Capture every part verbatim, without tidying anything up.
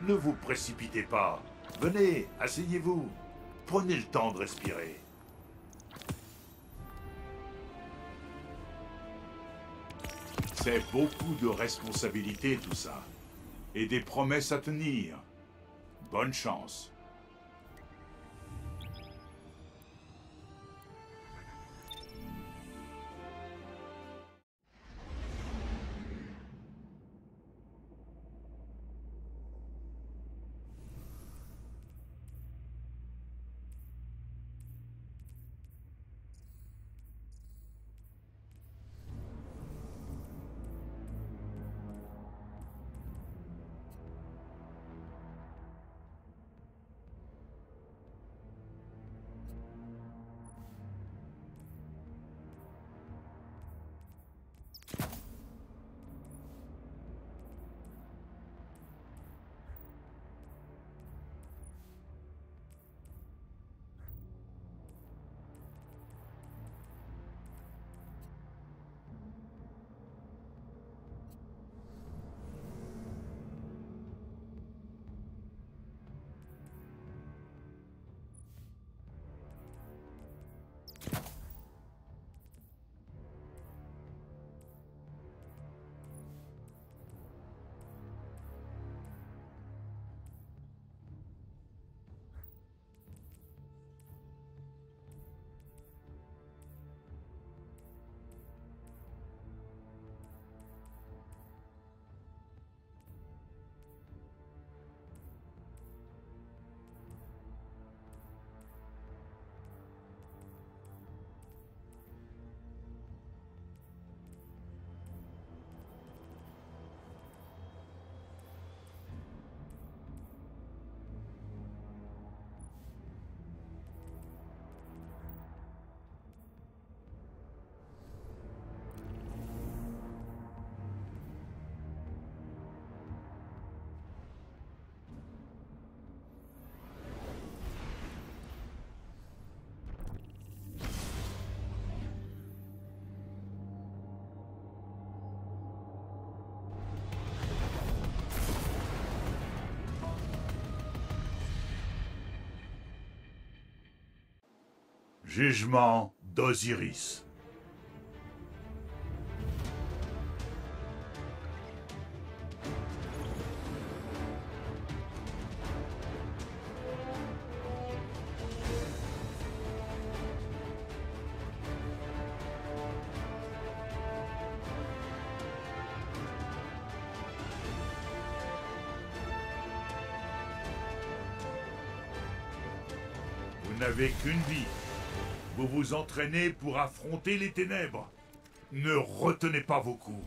Ne vous précipitez pas. Venez, asseyez-vous. Prenez le temps de respirer. C'est beaucoup de responsabilités tout ça. Et des promesses à tenir. Bonne chance. Jugement d'Osiris. Vous n'avez qu'une vie. Vous vous entraînez pour affronter les ténèbres. Ne retenez pas vos coups.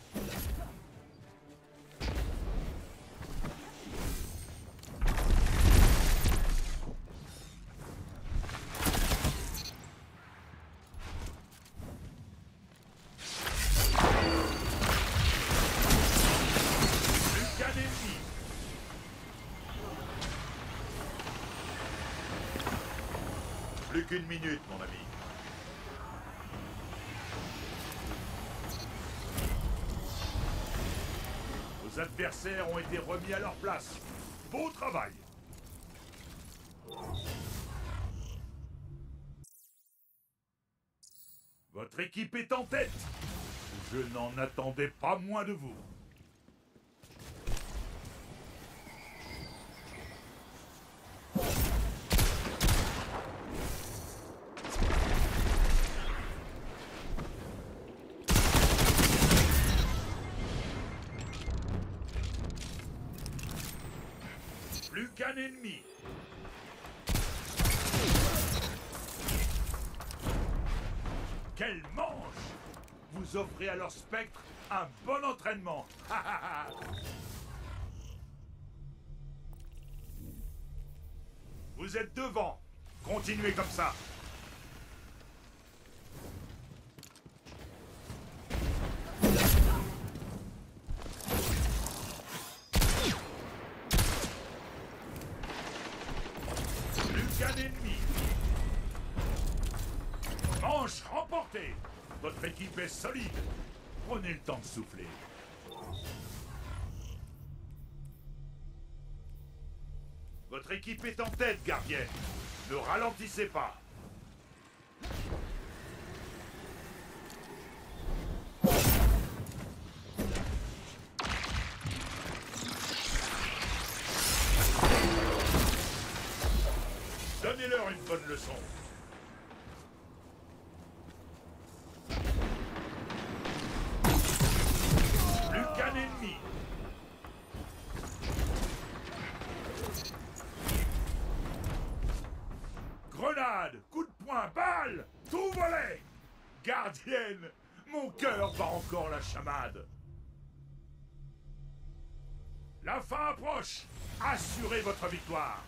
Plus qu'un ennemi. Plus qu'une minute, mon ami. Vos adversaires ont été remis à leur place. Beau travail. Votre équipe est en tête. Je n'en attendais pas moins de vous. Plus qu'un ennemi. Quelle manche! Vous offrez à leur spectre un bon entraînement. Vous êtes devant. Continuez comme ça. Qu'un ennemi. Manche remportée. Votre équipe est solide. Prenez le temps de souffler. Votre équipe est en tête, gardienne. Ne ralentissez pas. Donnez-leur une bonne leçon. Plus qu'un ennemi. Grenade, coup de poing, balle, tout volé. Gardienne, mon cœur bat encore la chamade. La fin approche. Assurez votre victoire.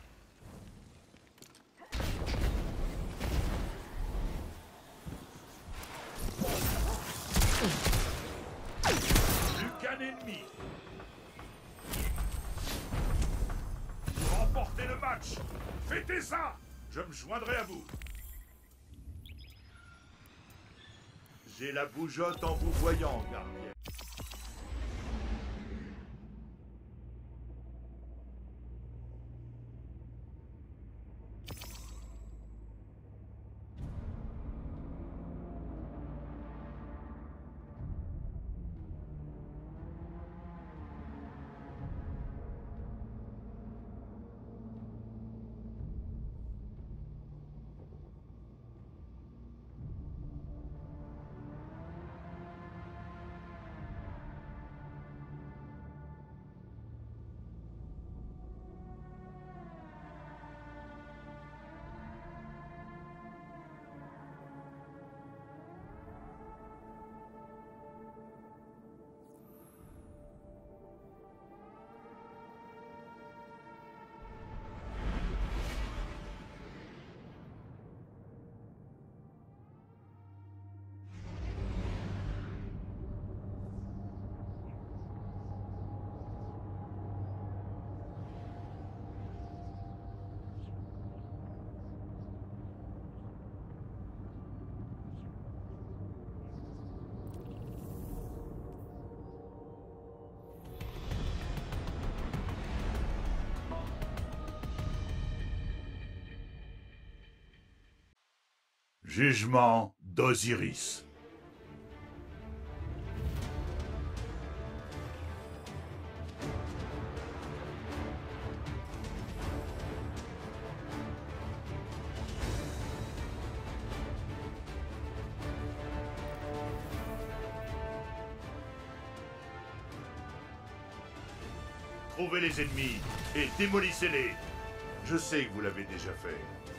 Plus qu'un ennemi. Vous remportez le match. Fêtez ça. Je me joindrai à vous. J'ai la bougeotte en vous voyant, gardien. Jugement d'Osiris. Trouvez les ennemis et démolissez-les. Je sais que vous l'avez déjà fait.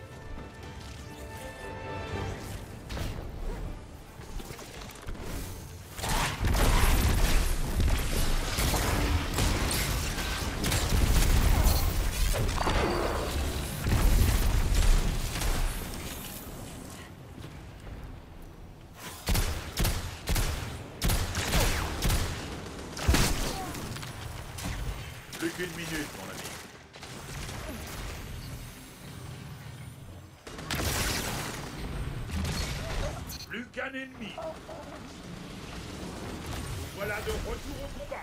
Plus qu'une minute, mon ami. Plus qu'un ennemi. Voilà de retour au combat.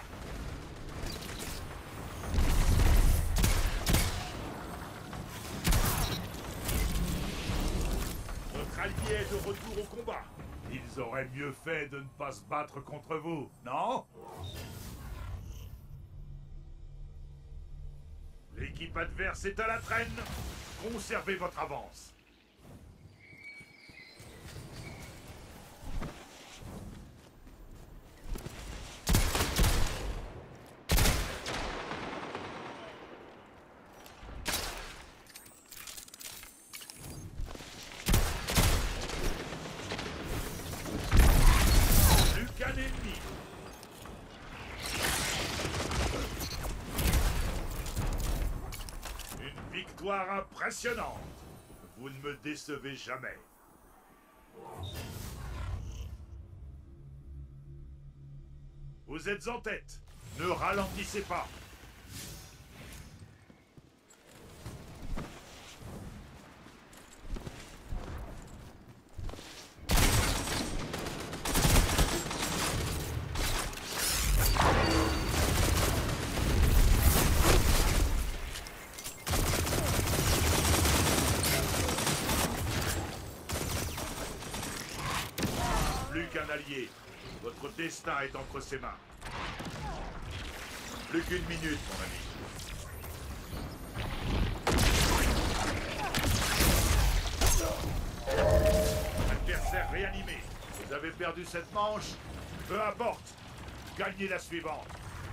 Votre allié est de retour au combat. Ils auraient mieux fait de ne pas se battre contre vous, non? L'équipe adverse est à la traîne. Conservez votre avance. Plus qu'un ennemi. Victoire impressionnante. Vous ne me décevez jamais. Vous êtes en tête. Ne ralentissez pas. Votre destin est entre ses mains. Plus qu'une minute, mon ami. Adversaire réanimé. Vous avez perdu cette manche. Peu importe. Gagnez la suivante.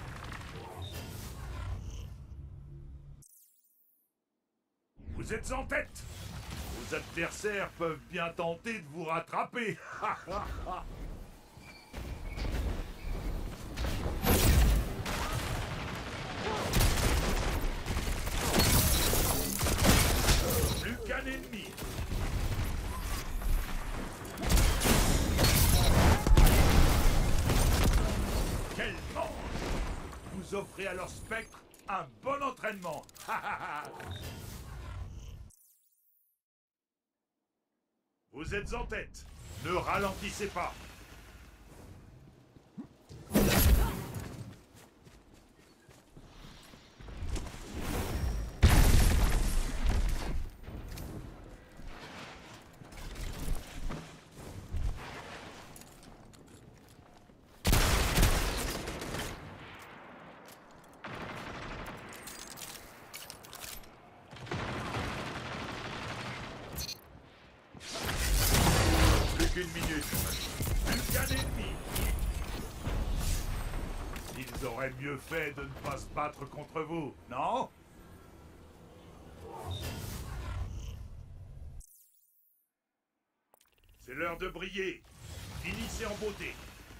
Vous êtes en tête. Vos adversaires peuvent bien tenter de vous rattraper. Plus qu'un ennemi. Quel manche! Vous offrez à leur spectre un bon entraînement. Vous êtes en tête. Ne ralentissez pas. Une minute, plus qu'un ennemi. Ils auraient mieux fait de ne pas se battre contre vous, non? C'est l'heure de briller. Finissez en beauté.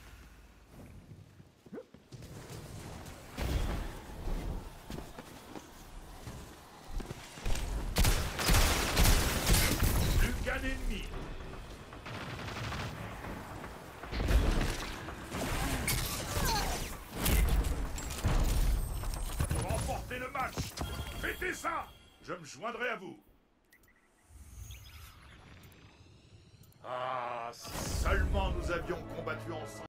Plus qu'un ennemi. Le match. Fêtez ça. Je me joindrai à vous. Ah, si seulement nous avions combattu ensemble.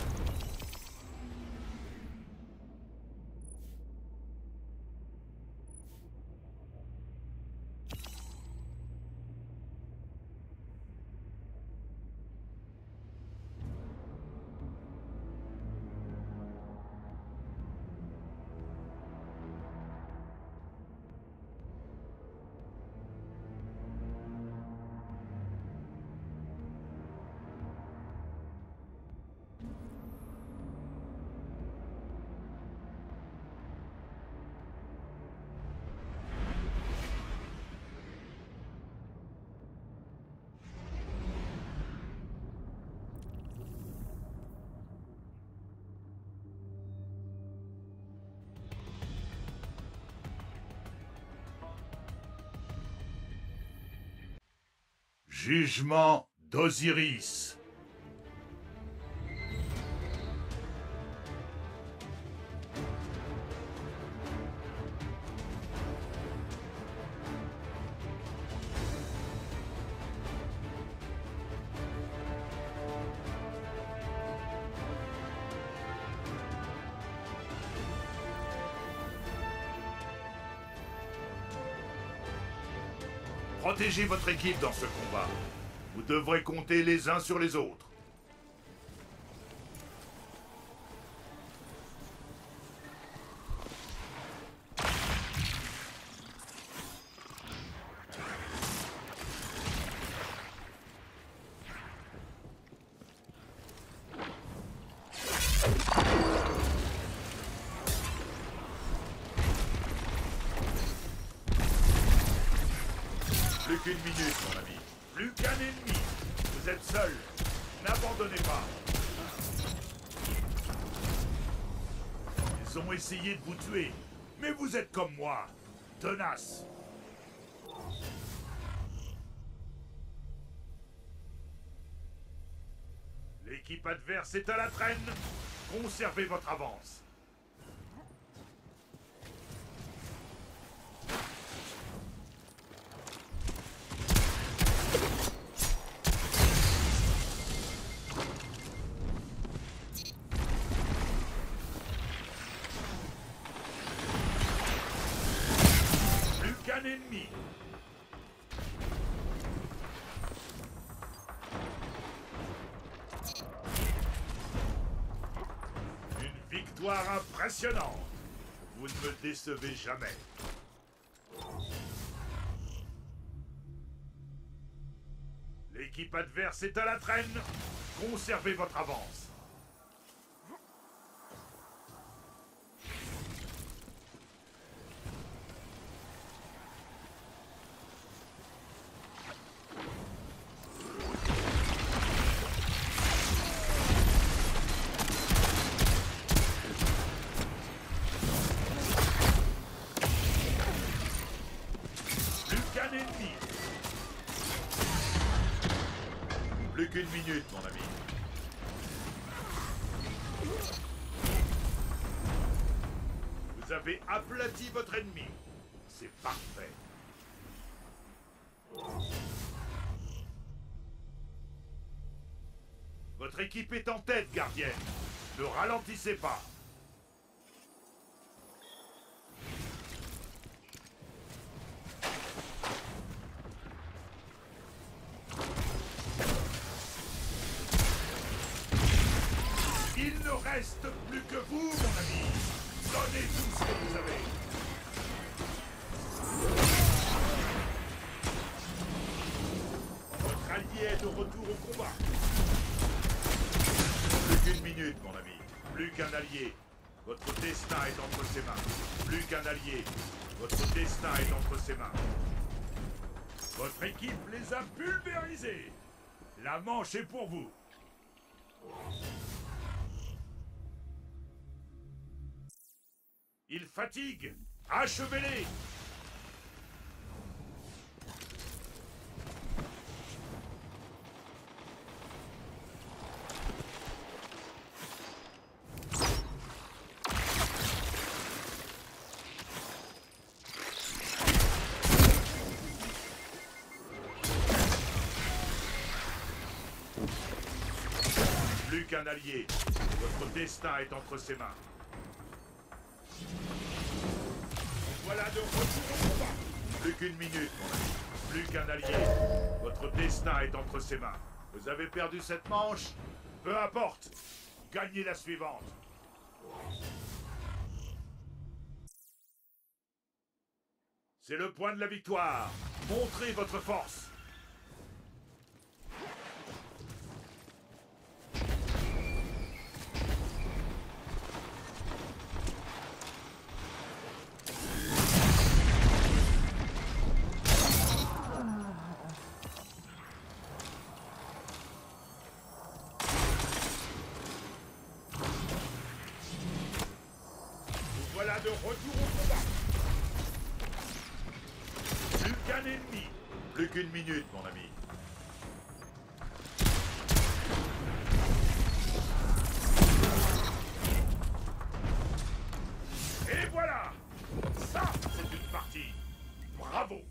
Jugement d'Osiris. Protégez votre équipe dans ce combat. Vous devrez compter les uns sur les autres. Plus qu'une minute, mon ami. Plus qu'un ennemi. Vous êtes seul. N'abandonnez pas. Ils ont essayé de vous tuer. Mais vous êtes comme moi. Tenace. L'équipe adverse est à la traîne. Conservez votre avance. Un ennemi. victoire impressionnante. Vous ne me décevez jamais. L'équipe adverse est à la traîne. Conservez votre avance. Plus qu'une minute, mon ami. Vous avez aplati votre ennemi. C'est parfait. Votre équipe est en tête, gardienne. Ne ralentissez pas. Il ne reste plus que vous, mon ami. Donnez tout ce que vous avez. Votre allié est de retour au combat. Plus qu'une minute, mon ami. Plus qu'un allié. Votre destin est entre ses mains. Plus qu'un allié. Votre destin est entre ses mains. Votre équipe les a pulvérisés. La manche est pour vous. Ils fatiguent. Achevez-les. Plus qu'un allié. Votre destin est entre ses mains. Voilà de retour au combat. Plus qu'une minute, mon ami. Plus qu'un allié. Votre destin est entre ses mains. Vous avez perdu cette manche? Peu importe. Gagnez la suivante. C'est le point de la victoire. Montrez votre force. Voilà de retour au combat. Plus qu'un ennemi. Plus qu'une minute, mon ami. Et voilà. Ça, c'est une partie. Bravo.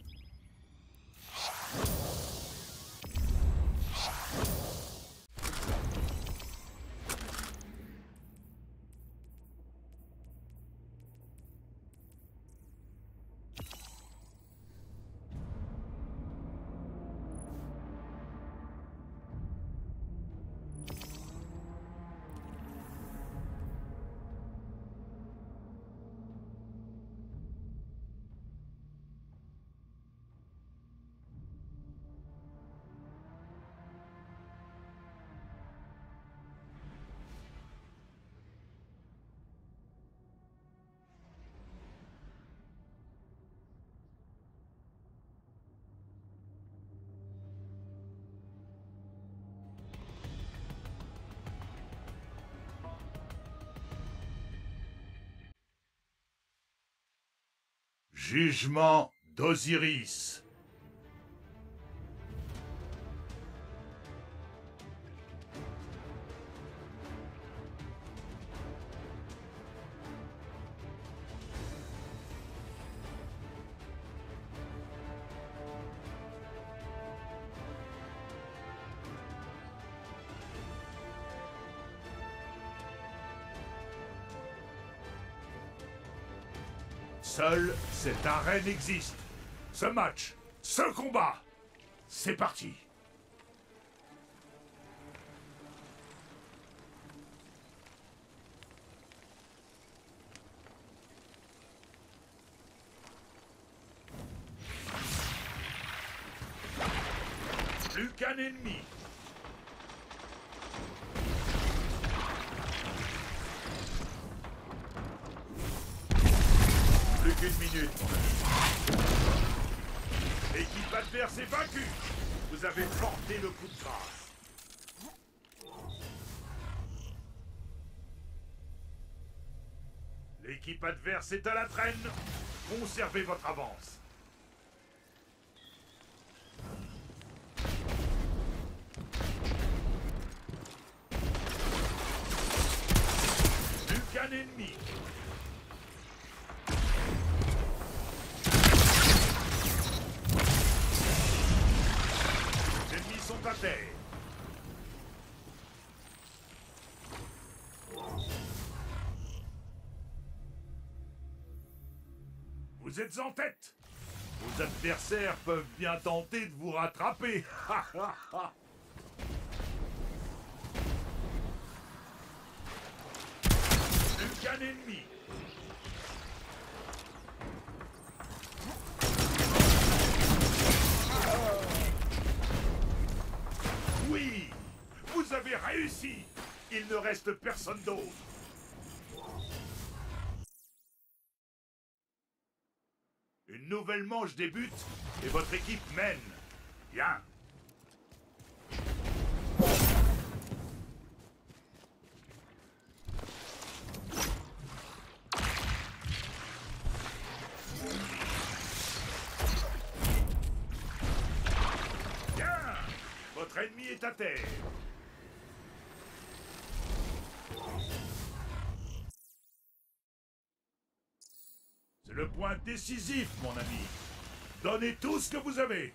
Jugement d'Osiris. Seule cette arène existe. Ce match, ce combat, c'est parti. qu'un ennemi. Plus qu'une minute, mon ami. L'équipe adverse est vaincue. Vous avez porté le coup de grâce. L'équipe adverse est à la traîne. Conservez votre avance. Plus qu'un ennemi. Les ennemis sont à terre. Vous êtes en tête. Vos adversaires peuvent bien tenter de vous rattraper. Plus qu'un ennemi. Oui, vous avez réussi. Il ne reste personne d'autre. Une nouvelle manche débute et votre équipe mène. Bien. Bien. Votre ennemi est à terre. C'est le point décisif, mon ami. Donnez tout ce que vous avez.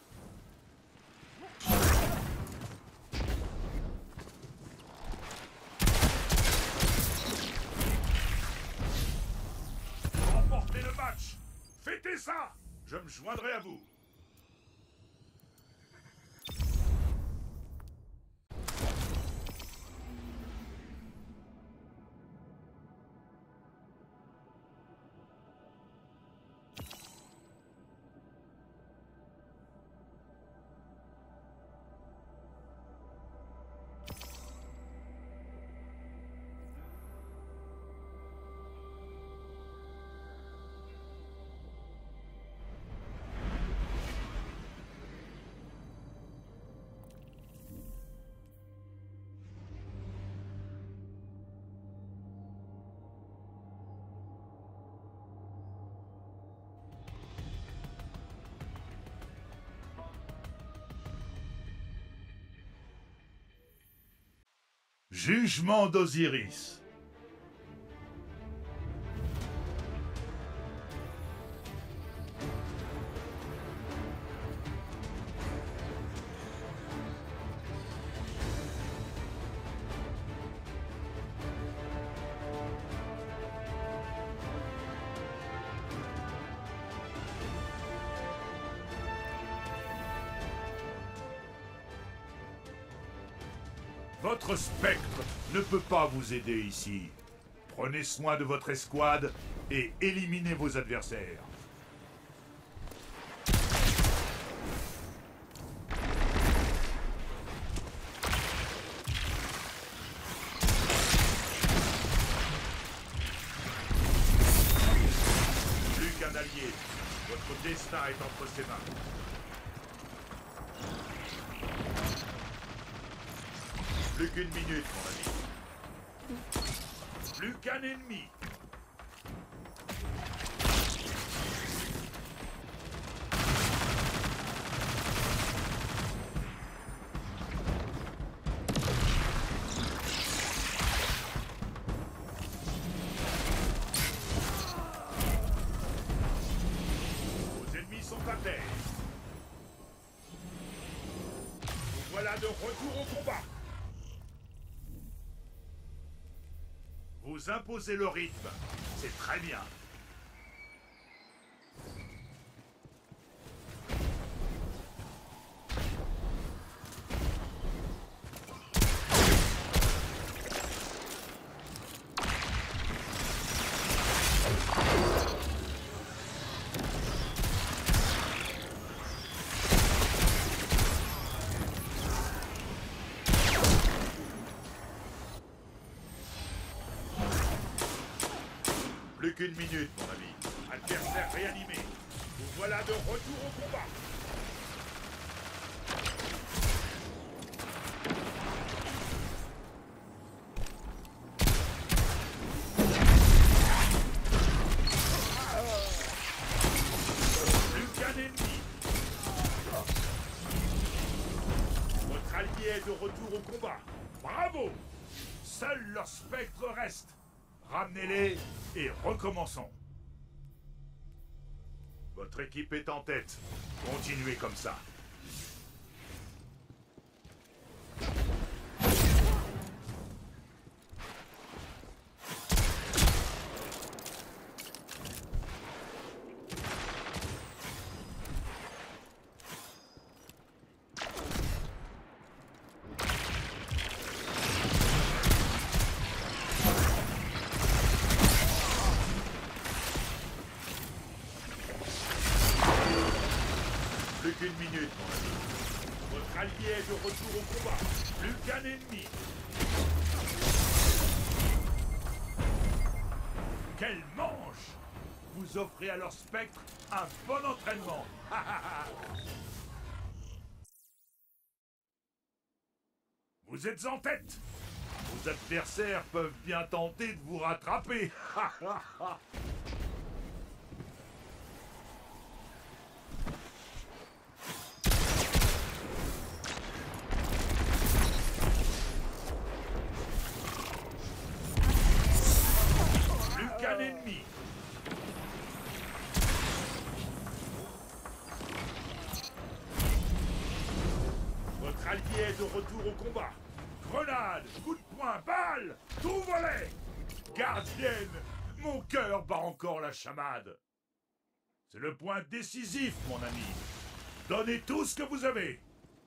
Remportez le match. Fêtez ça. Je me joindrai à vous. Jugement d'Osiris. Votre spectre ne peut pas vous aider ici. Prenez soin de votre escouade et éliminez vos adversaires. Plus qu'un allié. Votre destin est entre ses mains. Plus qu'une minute, mon ami. Plus qu'un ennemi. Vos ennemis sont à terre. Vous voilà de retour au combat. Vous imposez le rythme, c'est très bien. Plus qu'une minute, mon ami. Adversaire réanimé. Vous voilà de retour au combat. Plus qu'un ennemi. Votre allié est de retour au combat. Bravo! Seul leur spectre reste. Ramenez-les et recommençons. Votre équipe est en tête. Continuez comme ça. Plus qu'une minute, mon ami. Votre allié est de retour au combat. Plus qu'un ennemi. Quel manche! Vous offrez à leur spectre un bon entraînement. Vous êtes en tête. Vos adversaires peuvent bien tenter de vous rattraper. Qu'un ennemi. Votre allié est de retour au combat. Grenade, coup de poing, balle, tout volet. Gardienne, mon cœur bat encore la chamade. C'est le point décisif, mon ami. Donnez tout ce que vous avez.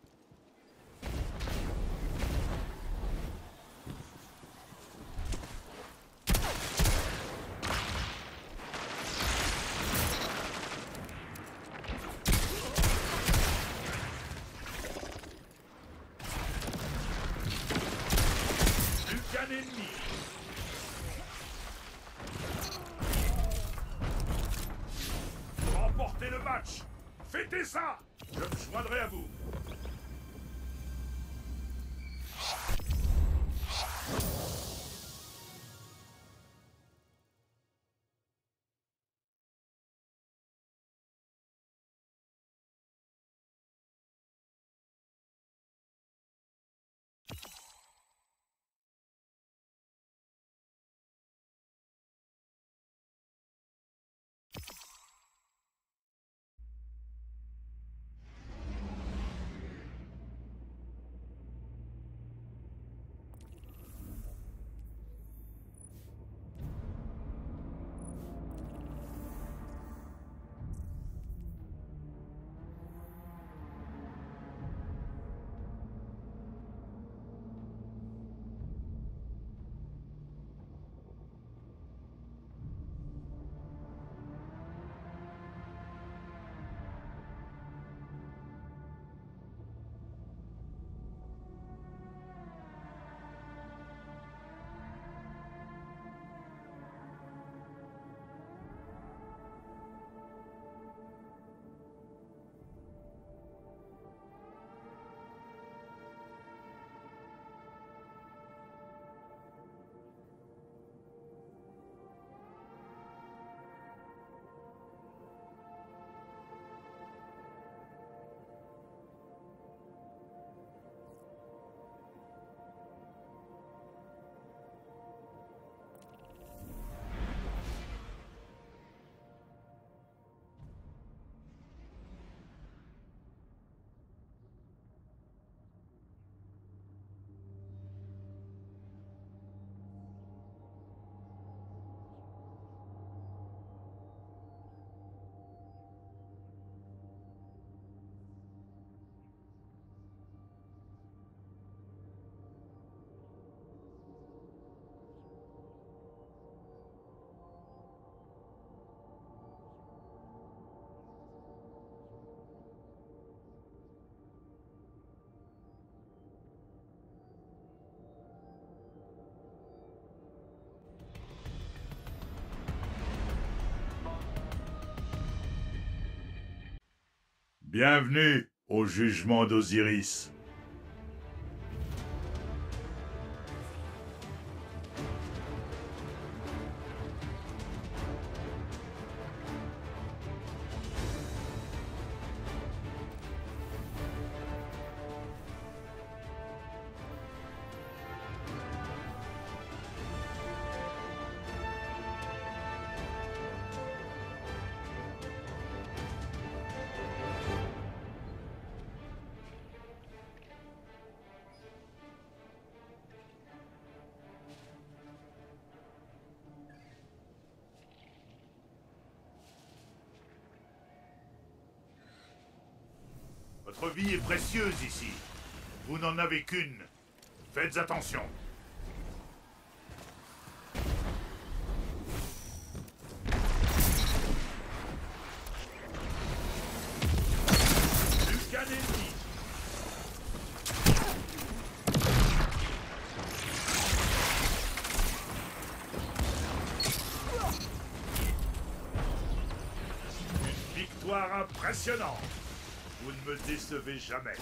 Ennemi. Remportez le match. Fêtez ça. Je me joindrai à vous. Bienvenue au jugement d'Osiris. Votre vie est précieuse ici. Vous n'en avez qu'une. Faites attention. Plus qu'un ennemi. Une victoire impressionnante. Vous ne me décevez jamais.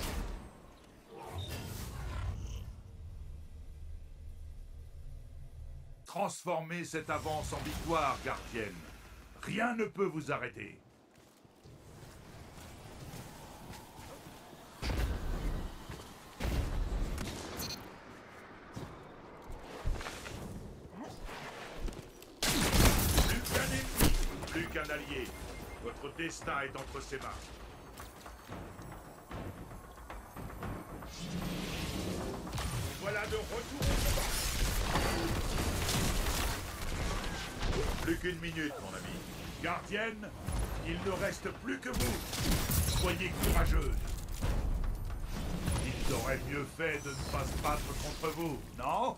Transformez cette avance en victoire, gardienne. Rien ne peut vous arrêter. Plus qu'un ennemi, plus qu'un allié. Votre destin est entre ses mains. Voilà de retour au combat. Plus qu'une minute, mon ami. Gardienne, il ne reste plus que vous. Soyez courageuse. Ils auraient mieux fait de ne pas se battre contre vous, non?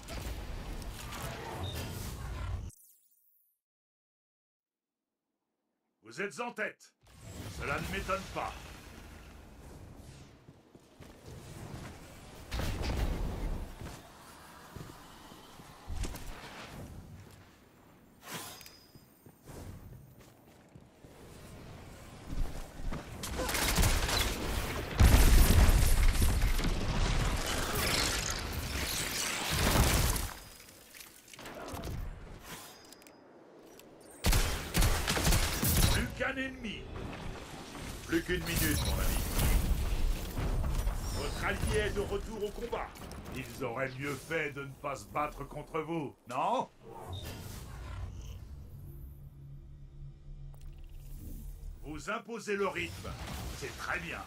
Vous êtes en tête. Cela ne m'étonne pas. Un ennemi. Plus qu'une minute, mon ami. Votre allié est de retour au combat. Ils auraient mieux fait de ne pas se battre contre vous, non? Vous imposez le rythme. C'est très bien.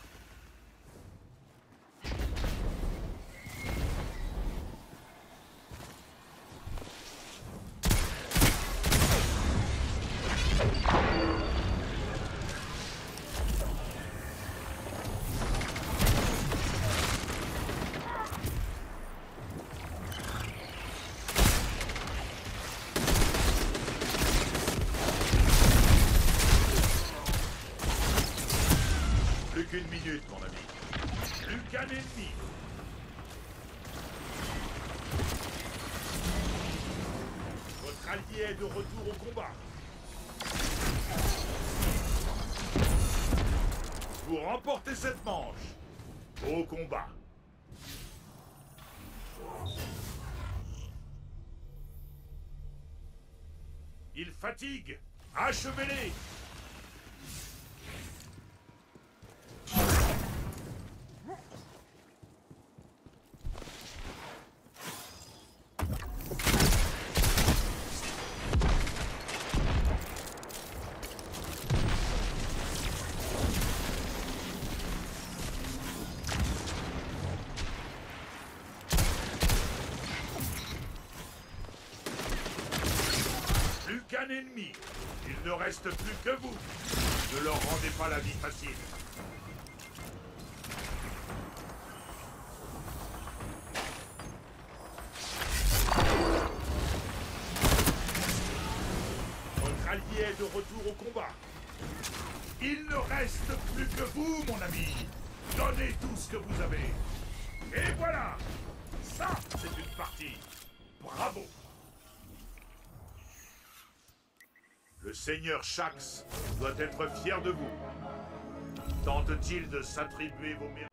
Plus qu'une minute, mon ami. Plus qu'un ennemi. Votre allié est de retour au combat. Vous remportez cette manche. Au combat. Il fatigue. Achevez-les. Plus qu'un ennemi. Il ne reste plus que vous. Ne leur rendez pas la vie facile. Votre allié est de retour au combat. Il ne reste plus que vous, mon ami. Donnez tout ce que vous avez. Et voilà. Ça, c'est une partie. Bravo. Le seigneur Shaxx doit être fier de vous. Tente-t-il de s'attribuer vos mérites?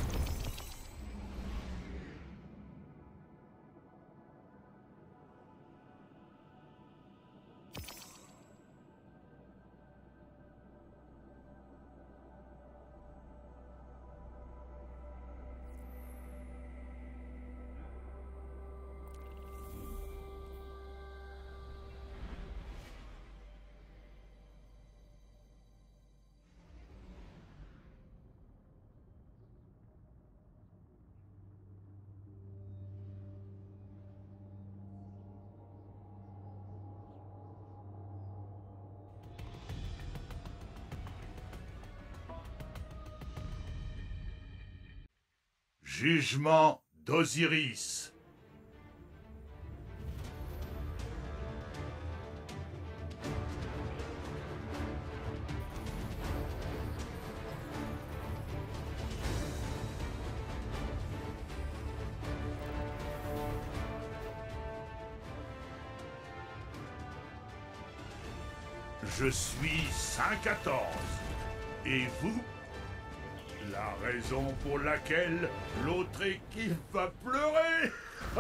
Jugement d'Osiris. Je suis Saint quatorze. Et vous? La raison pour laquelle l'autre équipe va pleurer.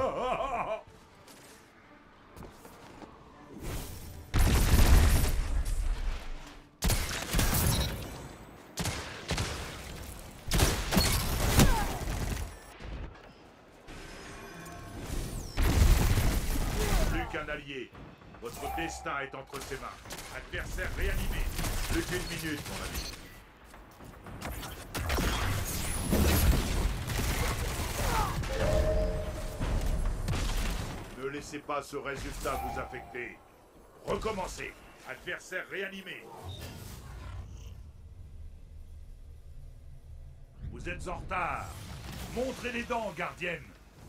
Plus qu'un allié. Votre destin est entre ses mains. Adversaire réanimé. Plus qu'une minute, mon ami. Ne laissez pas ce résultat vous affecter. Recommencez. Adversaire réanimé. Vous êtes en retard. Montrez les dents, gardienne.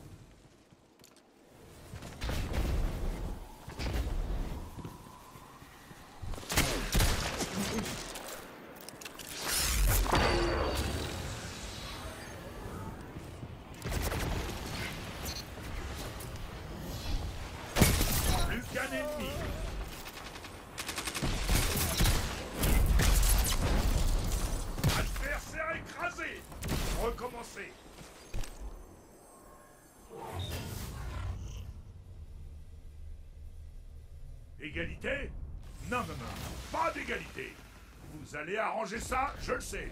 Ennemi. Adversaire écrasé. Recommencez. Égalité? Non, non, non. Pas d'égalité. Vous allez arranger ça, je le sais.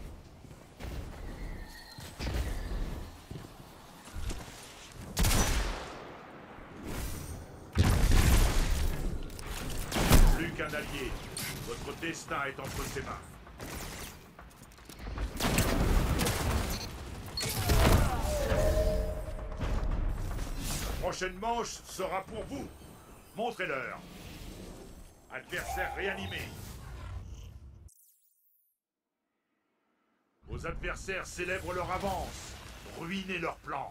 Qu'un allié. Votre destin est entre ses mains. La prochaine manche sera pour vous. Montrez-leur. Adversaire réanimé. Vos adversaires célèbrent leur avance. Ruinez leur plan.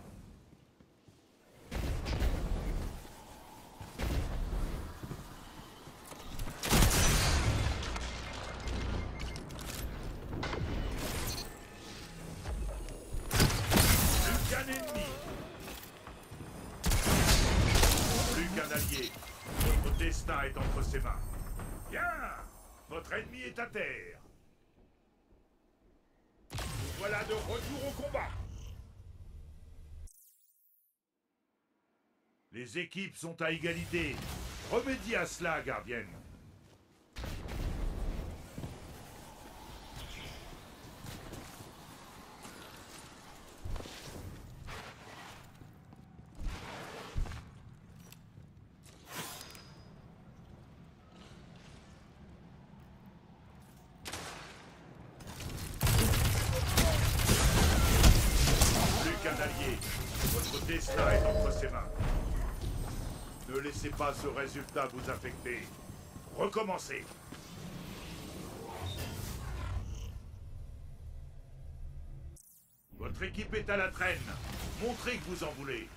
Allié. Votre destin est entre ses mains. Bien. Votre ennemi est à terre. Vous voilà de retour au combat. Les équipes sont à égalité. Remédiez à cela, gardienne. Allié, votre destin est entre ses mains. Ne laissez pas ce résultat vous affecter. Recommencez. Votre équipe est à la traîne. Montrez que vous en voulez.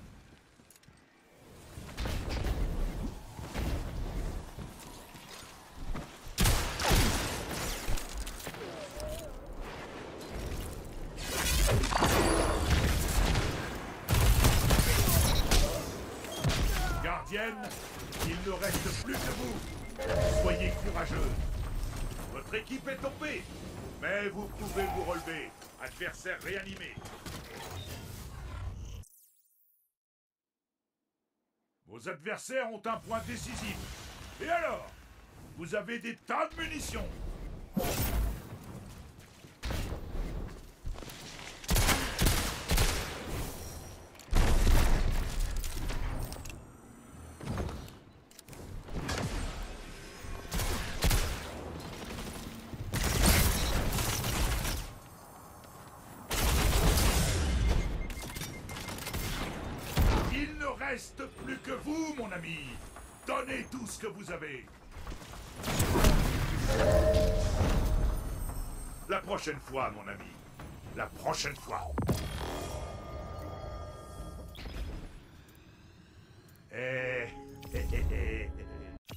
Gardienne, il ne reste plus que vous. Soyez courageux. Votre équipe est tombée. Mais vous pouvez vous relever. Adversaire réanimé. Vos adversaires ont un point décisif. Et alors? Vous avez des tas de munitions. Il ne reste plus que vous, mon ami. Donnez tout ce que vous avez. La prochaine fois, mon ami. La prochaine fois. Eh, eh, eh, eh, eh.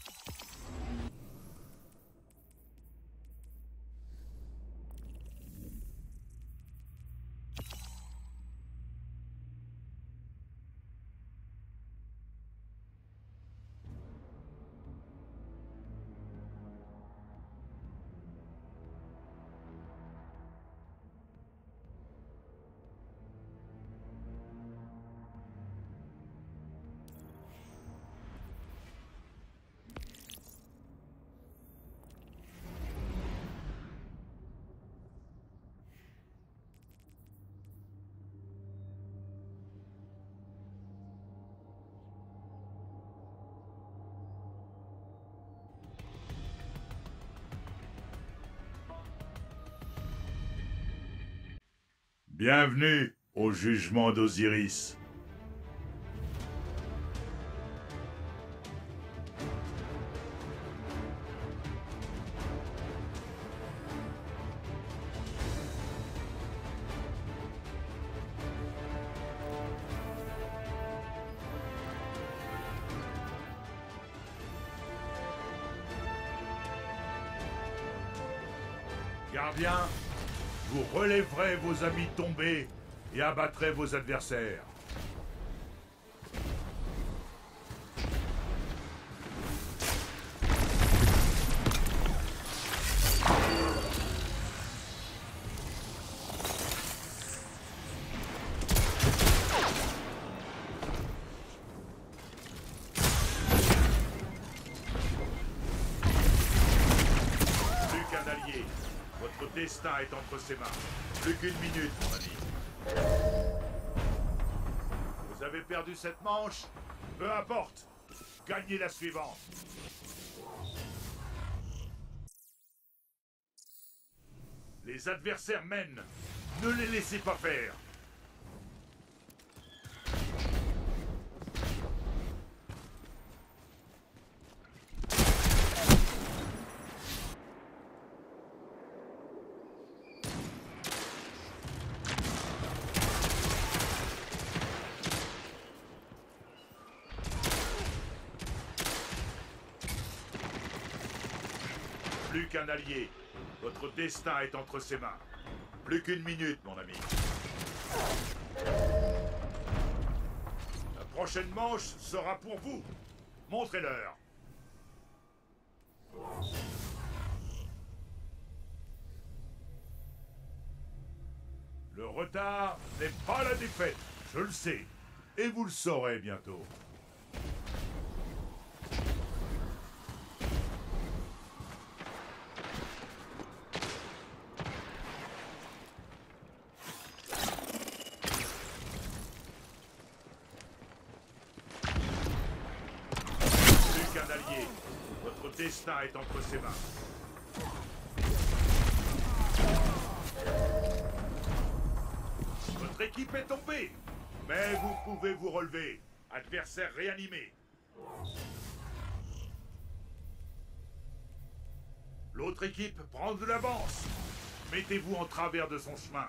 Bienvenue au jugement d'Osiris. Gardien, vous relèverez vos amis tombés et abattrez vos adversaires. Plus qu'un allié. Votre destin est entre ses mains. Plus qu'une minute, mon ami. Vous avez perdu cette manche? Peu importe. Gagnez la suivante. Les adversaires mènent. Ne les laissez pas faire. Plus qu'un allié. Votre destin est entre ses mains. Plus qu'une minute, mon ami. La prochaine manche sera pour vous. Montrez-leur. Le retard n'est pas la défaite, je le sais. Et vous le saurez bientôt. Allié, votre destin est entre ses mains. Votre équipe est tombée, mais vous pouvez vous relever. Adversaire réanimé. L'autre équipe prend de l'avance. Mettez-vous en travers de son chemin.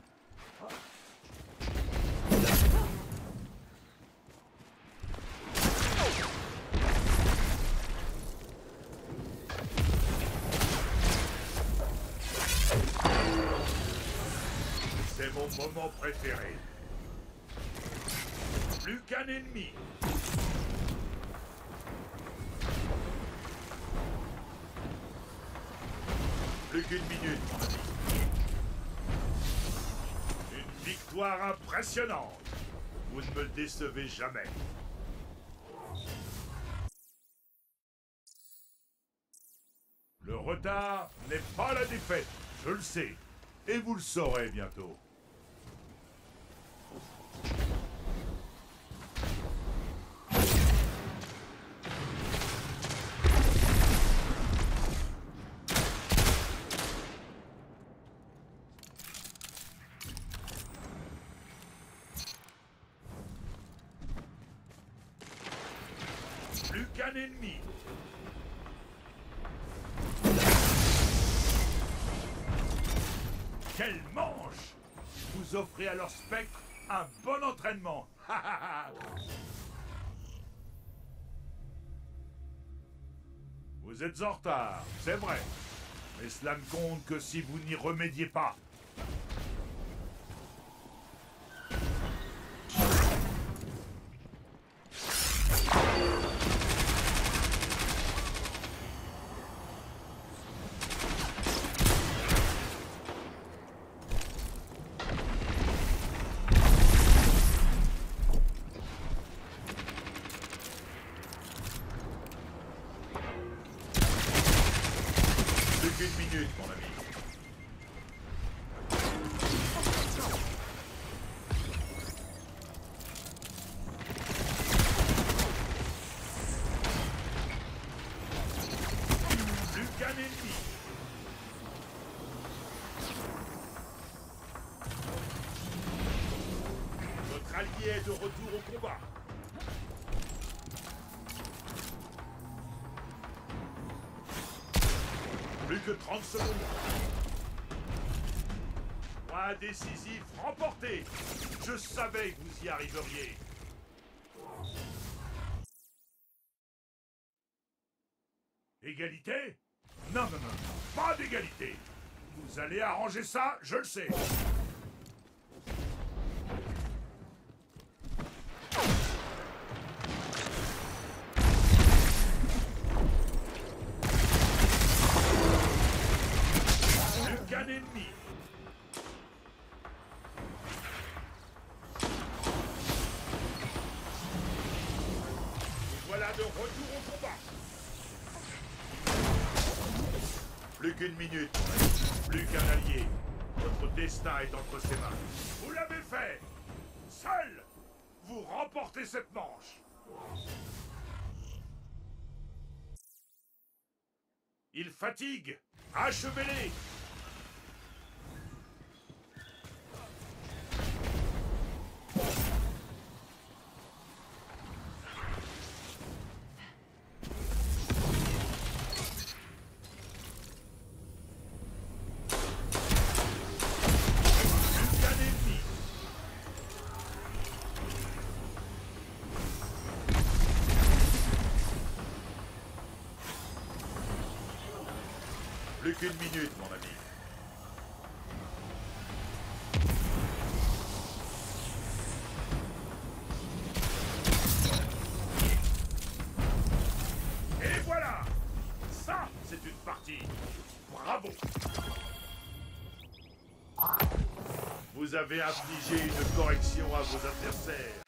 C'est mon moment préféré. Plus qu'un ennemi. Plus qu'une minute, mon ami. victoire impressionnante. Vous ne me le décevez jamais. Le retard n'est pas la défaite, je le sais. Et vous le saurez bientôt. Plus qu'un ennemi. Quel manche! Vous offrez à leur spectre un bon entraînement. Vous êtes en retard, c'est vrai. Mais cela ne compte que si vous n'y remédiez pas. Plus qu'une minute, mon ami. Plus qu'un ennemi. Votre allié est de retour au combat. Plus que trente secondes. Point décisif remporté. Je savais que vous y arriveriez. Égalité? Non, non, non, non, pas d'égalité. Vous allez arranger ça, je le sais. Un ennemi. Voilà de retour au combat. Plus qu'une minute, plus qu'un allié. Votre destin est entre ses mains. Vous l'avez fait. Seul, vous remportez cette manche. Il fatigue. Achevez-les. Plus qu'une minute, mon ami. Et voilà! Ça, c'est une partie. Bravo! Vous avez infligé une correction à vos adversaires.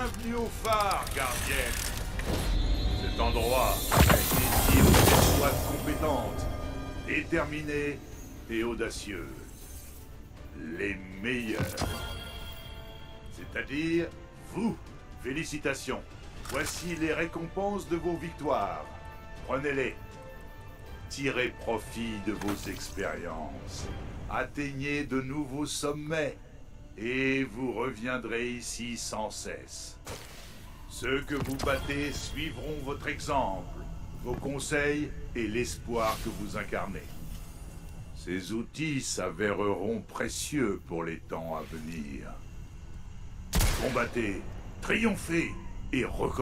Bienvenue au phare, gardienne. Cet endroit est dédié aux escouades compétentes, déterminées et audacieuses. Les meilleurs. C'est-à-dire, vous. Félicitations. Voici les récompenses de vos victoires. Prenez-les. Tirez profit de vos expériences. Atteignez de nouveaux sommets. Et vous reviendrez ici sans cesse. Ceux que vous battez suivront votre exemple, vos conseils et l'espoir que vous incarnez. Ces outils s'avéreront précieux pour les temps à venir. Combattez, triomphez et recommencez.